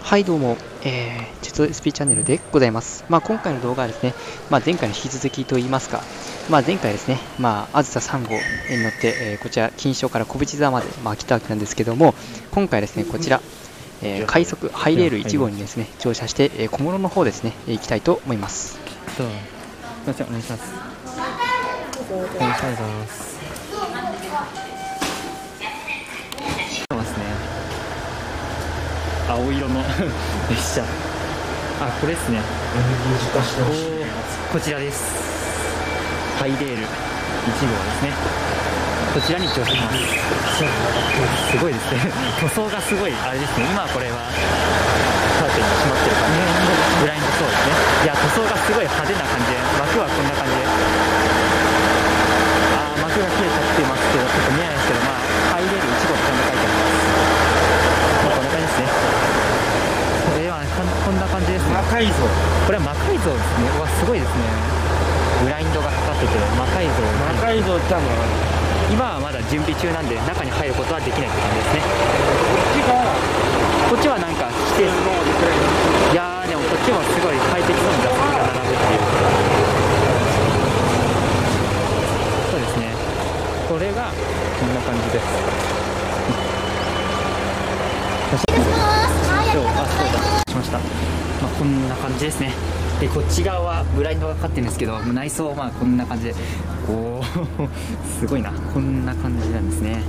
はいどうも、ジェット SP チャンネルでございます。今回の動画はですね、前回の引き続きといいますか、前回ですね、あずさ3号に乗って、こちら、金賞から小淵沢まで、来たわけなんですけども、今回ですね、こちら、快速ハイレール1号にですね、乗車して、小諸の方ですね、行きたいと思います。 すいません、お願いします。お願いします。青色の列車、これですね。こちらです。ハイレール1号ですね。こちらに乗車します。すごいですね。塗装がすごいあれですね。今これはカーテンが閉まってる感じ、ブラインドそうですね。いや、塗装がすごい派手な感じで、幕はこんな感じで、幕が切れちゃってますけど、ちょっと見えないですけど、ハイレール1号ってちゃんと書いてあります。こんな感じですね。こんな感じですね。魔改造。これは魔改造ですね。すごいですね。ブラインドがかかってて、魔改造。魔改造って今はまだ準備中なんで、中に入ることはできないって感じですね。こっちはなんか規定。いやー、でもこっちもすごい快適そうに座席が並ぶっていう。そうですね。これがこんな感じです。こんな感じですね。で、こっち側はブラインドがかかってるんですけど、内装はこんな感じで、すごいな、こんな感じなんですね。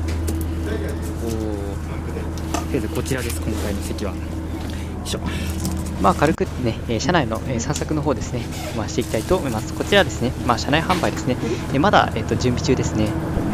とりあえずこちらです。今回の席は。よいしょ。 軽くね、車内の散策の方ですね、していきたいと思います。こちらですね、車内販売ですね。まだ準備中ですね。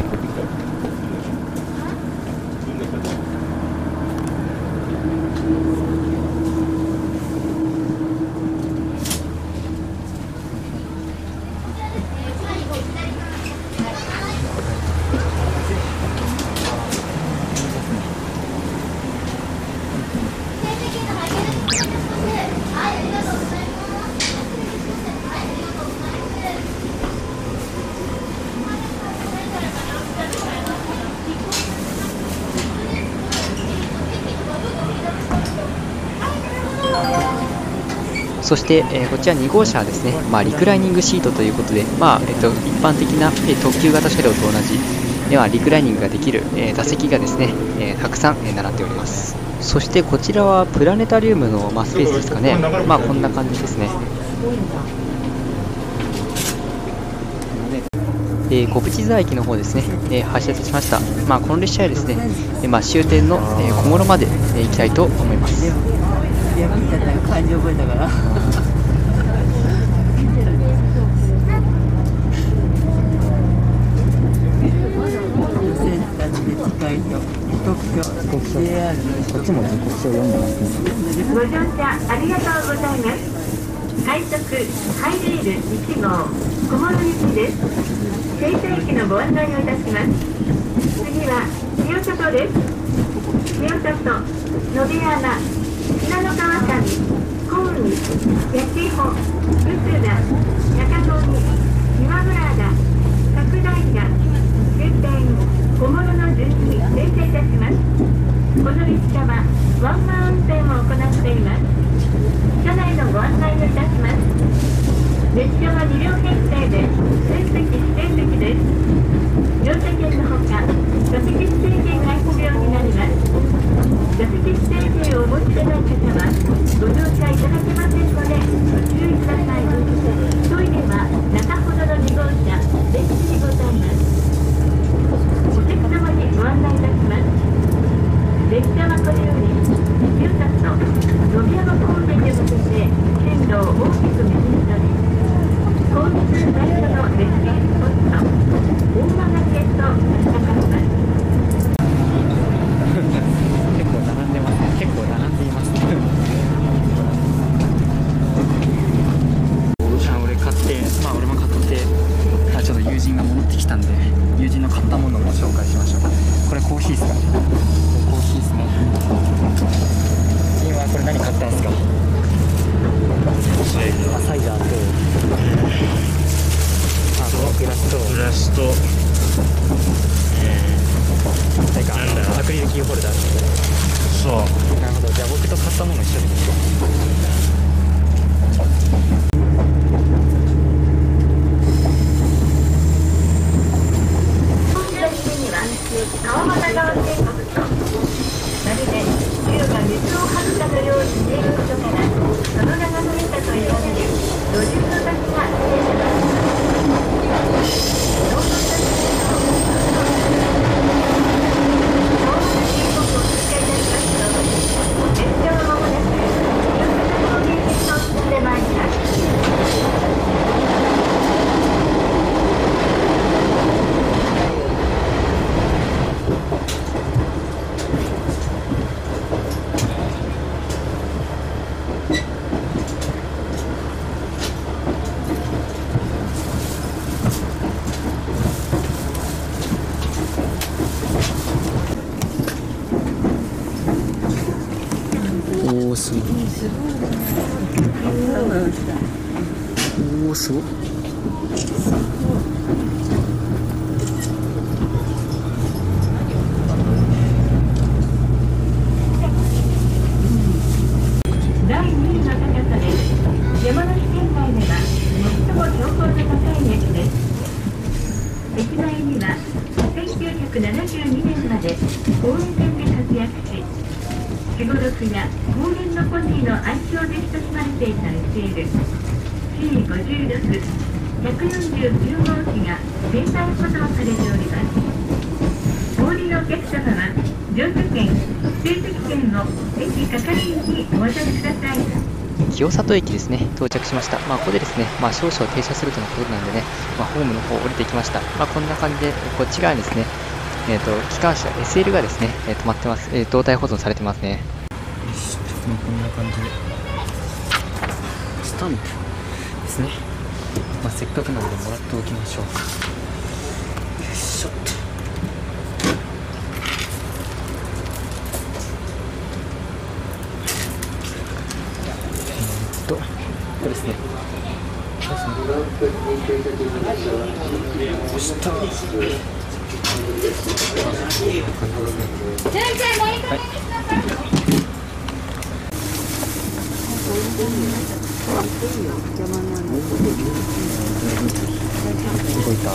そして、こちら2号車はですね、リクライニングシートということで、一般的な、特急型車両と同じ、リクライニングができる、座席がですね、たくさん、並んでおります。そしてこちらはプラネタリウムの、スペースですかね。こんな感じですね。小淵沢駅の方ですね、発車しました。この列車はですね、終点の、小諸まで、行きたいと思います。 漢字覚えたからこっちも時刻表読んでますね。 ご乗車ありがとうございます。快速ハイレール1号小諸行きです。停車駅のご案内をいたします。次は清里です。清里、野辺山、信濃川上、高海、八千穂、臼田、中込、今村田、角平、終点、小諸の順に停車いたします。この列車はワンマン運転を行っています。車内のご案内をいたします。列車は2両編成で全席指定席です。乗車券のほか座席指定券が必要になります。座席指定券をお持ちでない方はご乗車いただけませんのでご注意ください。トイレは中ほどの2号車電気にございます。お客様にご案内いたします。列車はこのように清里、野辺山方面に向けて線路を大きく右に取り、後日最初の絶景スポット大間岳へと差し掛かります。 結構並んでますね。結構並んでいます。 おお、すごい。おお、すごい。 第2位の高さです。山梨県内では最も標高の高い駅です。駅前には1972年まで公園線で活躍し、士五六や高原のポニーの愛称で親しまれていた SL C56-149 号機が全体保存されております。お降りのお客様は乗車券、指定席券を駅係員にお渡しください。 清里駅ですね、到着しました。ここでですね、少々停車するとのことなんでね、ホームの方降りてきました。こんな感じで、こっち側にですね、機関車 SL がですね、止まってます。動態保存されてますね。こんな感じで、スタンプですね。せっかくなのでもらっておきましょう。よいしょ。これですね。動いた。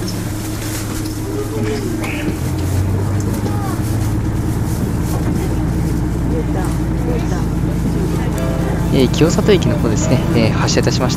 清里駅の方ですね、発車いたしました。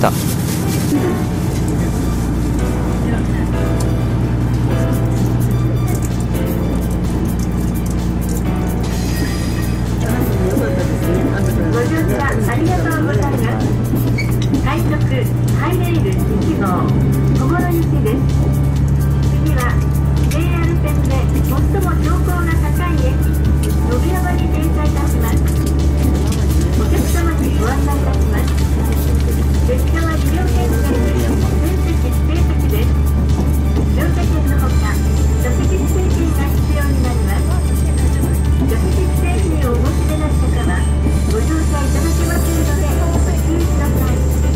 ご乗車ありがとうございます。快速ハイレール1号小諸行きです。次は JR 線で最も標高が高い駅野辺山に停車いたします。お客様にご案内いたします。列車は利用券制で全席指定席です。乗車券のほか座席指定券が必要になります。座席指定券をお持ちでない方はご乗車いただけませんのでご注意ください。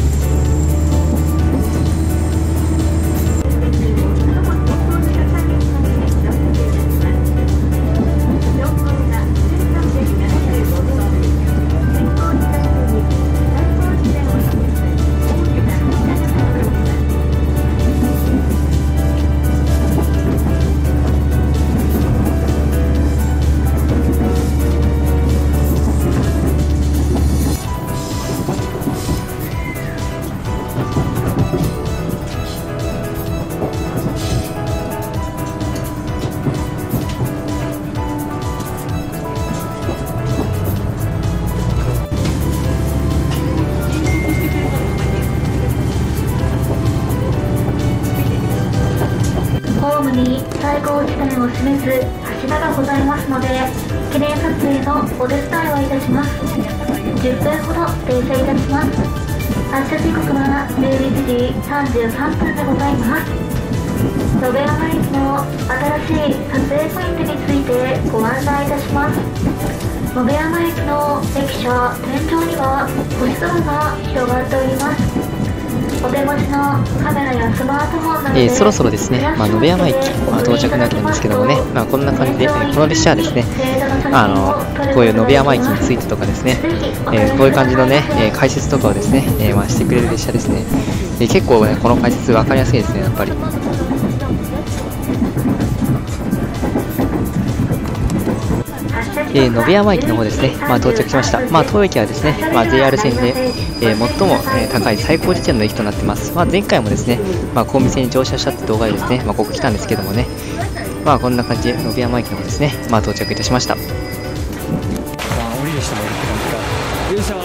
最高地点を示す柱がございますので、記念撮影のお手伝いをいたします。10分ほど停車いたします。発車時刻は11時33分でございます。野辺山駅の新しい撮影ポイントについてご案内いたします。野辺山駅の駅舎天井には星空が広がっております。お手持ちのカメラやスマートフォンなどでそろそろですね、野辺山駅、到着なわけなんですけどもね、こんな感じで、この列車はですね、こういう野辺山駅についてとかですね、こういう感じのね、解説とかをですね、してくれる列車ですね。結構ね、この解説分かりやすいですね、やっぱり。 発車時延山駅の方ですね、到着しました。当駅はですね、JR 線で、最も、高い最高地点の駅となってます。前回もですね、小見線に乗車したって動画でですね、ここ来たんですけどもね、こんな感じで延山駅の方ですね、到着いたしました。 降りる人もいるって感じか。よいしょ。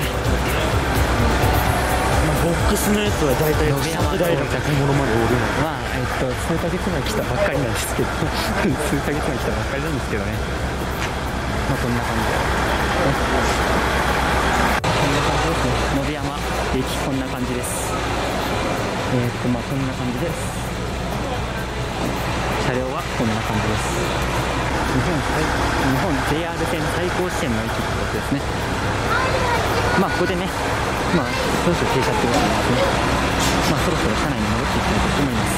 ボックスのやつは大体数台の建物までおるの。数ヶ月前来たばっかりなんですけど数ヶ月前来たばっかりなんですけどね。こんな感じですね。延山駅こんな感じです。こんな感じです。車両はこんな感じです。日本 JR 線最高地点の駅ってことですね。ここでね、そろそろ停車ってことなんですね。そろそろ車内に戻っていきたいと思います。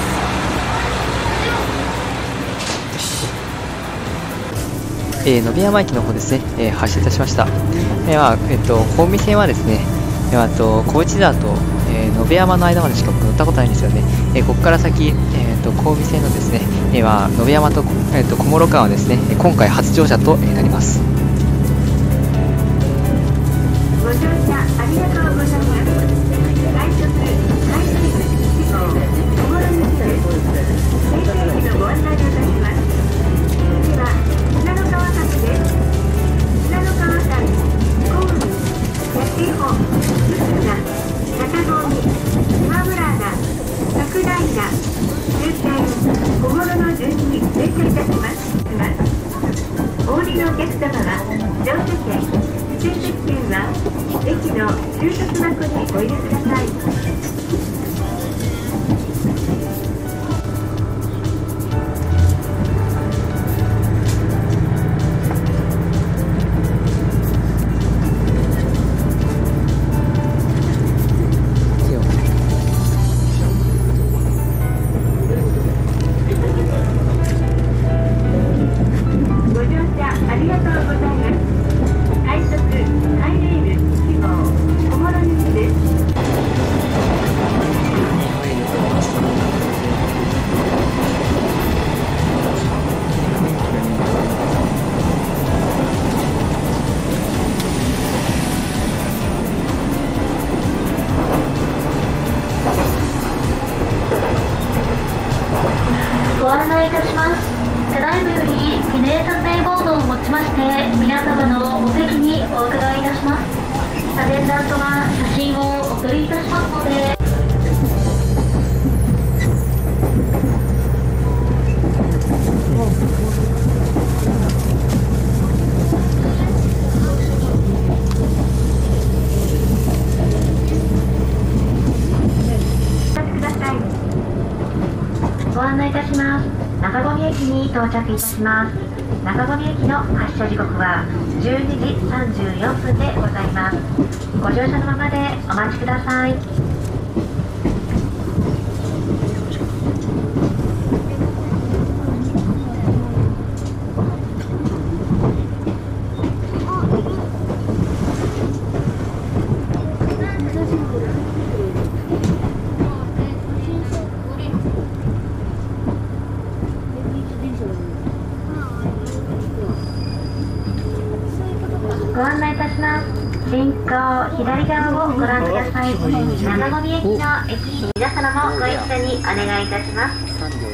延山駅の方ですね、発車いたしました。小海線はですね、小内沢と、延山の間までしか乗ったことないんですよね。ここから先、小海線のですね、延山と、小諸間はですね、今回初乗車となります。 ご乗車ありがとうございます。快速ハイテク1号小諸行きです。停車駅のご案内をいたします。次は信濃川崎です。信濃川崎、小海、八千穂、福島、中郷に、島村田、桜井田、終点小諸の順に停車いたします。お降りのお客様は乗車券、終席券は駅の収束箱にお入れください。ご乗車ありがとうございます。快速ハイレール1号小諸行きです。 ご案内いたします。ただいまより記念撮影ボードを持ちまして皆様のお席にお伺いいたします。アテンダントが写真をお送りいたしますので。ご案内いたします。中込駅に到着いたします。中込駅の発車時刻は12時34分でございます。ご乗車のままでお待ちください。ご案内いたします。進行左側をご覧ください。中込駅の駅員皆様もご一緒にお願いいたします。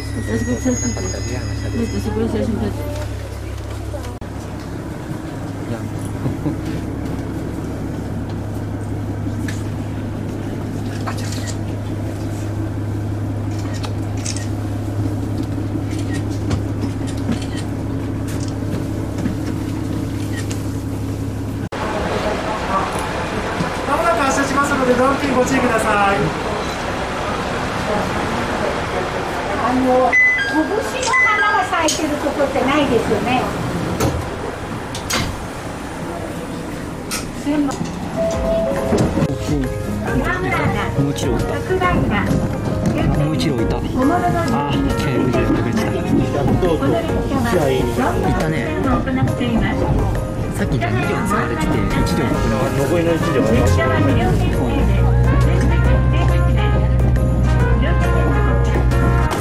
ドルフィンご注意ください。 拳の花が咲いてるとこってないですよね。 もう一度いた。もう一度いた。ああ、違う、いたね。さっき2両使われてて、1両残りの1両ありましたね。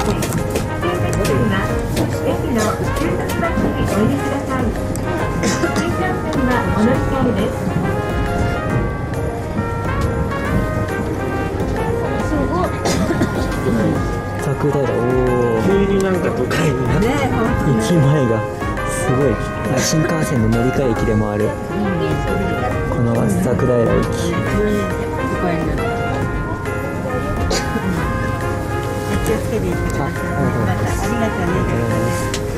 駅の終着バスにお入れください。 空平、おお、 急になんか都会になって、 駅前がすごい。新幹線の乗り換え駅でもあるこの松桜平駅。 気をつけていってください。ありがとうね。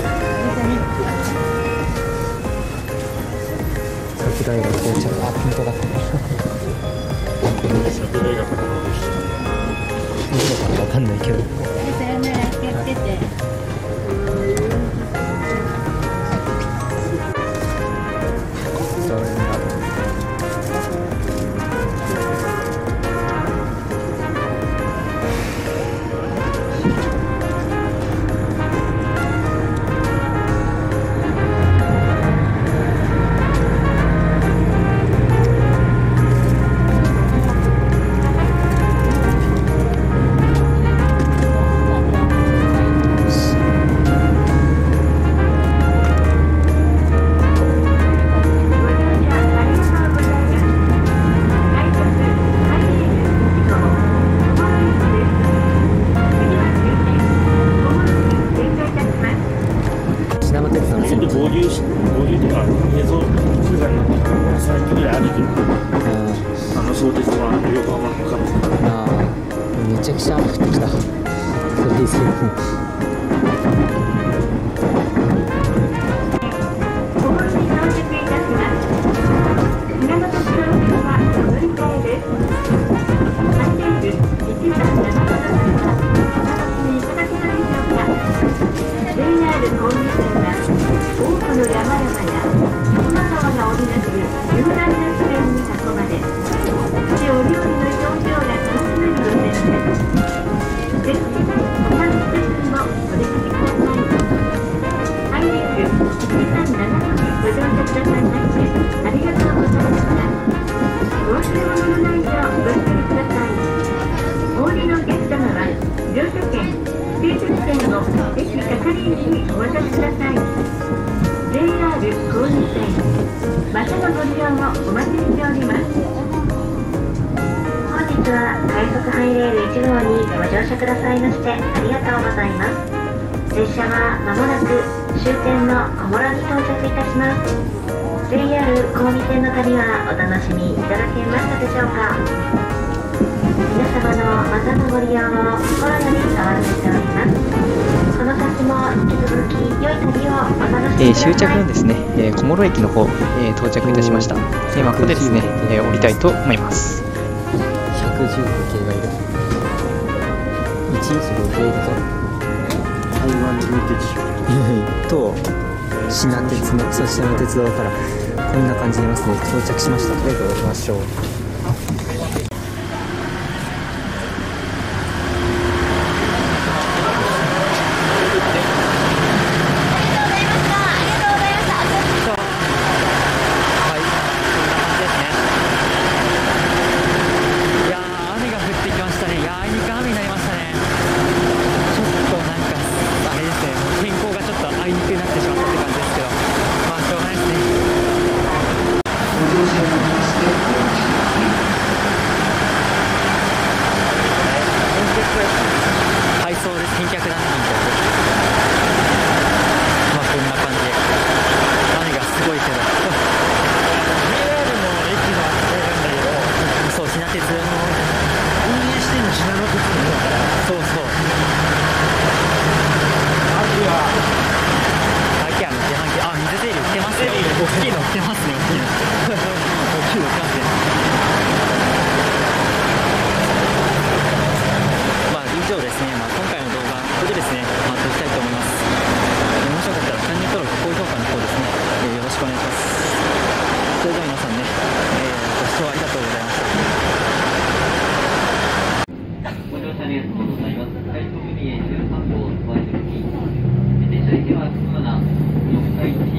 桜平到着。あ、本当だ。 桜平からどこかわかんないけど。 さよなら、気をつけて。 めちゃくちゃ雨降ってきた。それ以前に快速ハイレール1号にご乗車くださいましてありがとうございます。列車はまもなく終点の小諸に到着いたします。JR 小海線の旅はお楽しみいただけましたでしょうか。皆様のまたのご利用を心よりお待ちしております。この先も引き続き良い旅をお楽しみください。 終着のですね、小諸駅の方、到着いたしました。今ここでですね、降りたいと思います。 115系がいる。115系いるぞ。 台湾流鉄と信濃鉄のそちらの鉄道からこんな感じでいますね。到着しました。とりあえず降りましょう。 列車駅は進むな、4階1